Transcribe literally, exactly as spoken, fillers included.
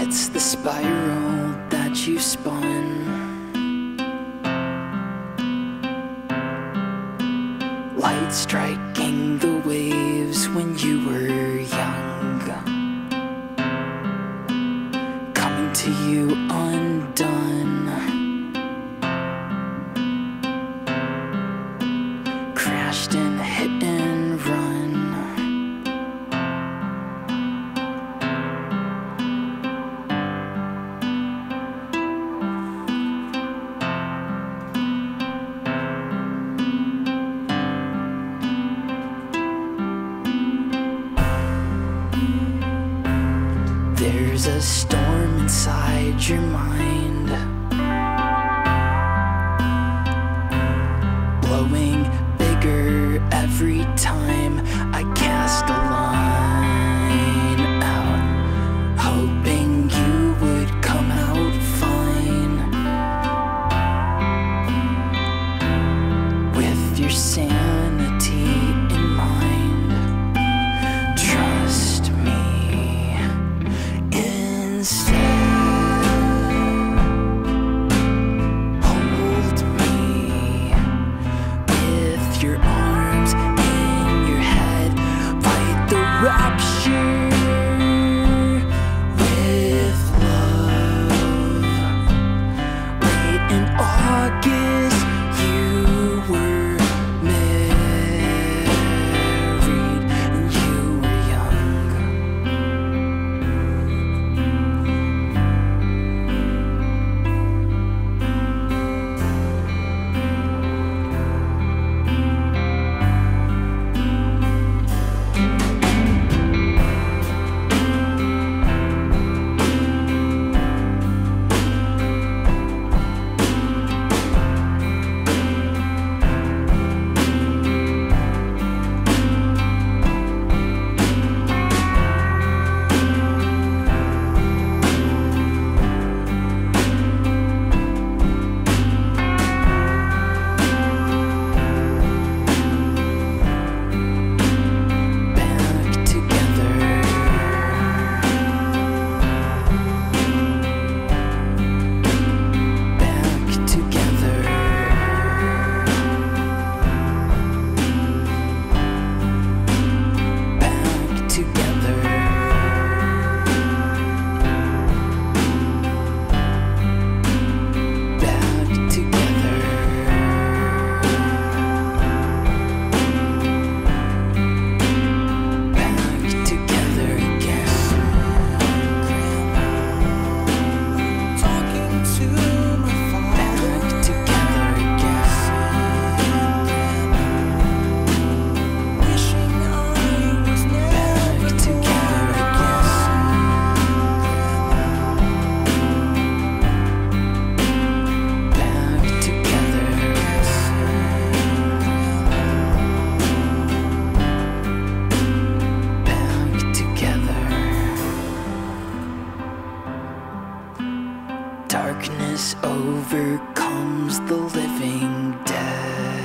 It's the spiral that you spun. Light striking the waves when you were young, coming to you undone, crashed and hit and run. There's a storm inside your mind, blowing bigger every time I cast a line out, hoping you would come out fine with your sanity in mind. Trust me. Hold me with your arms in your head. Fight the rapture with love. Late in August, you were married and you were young. Darkness overcomes the living dead.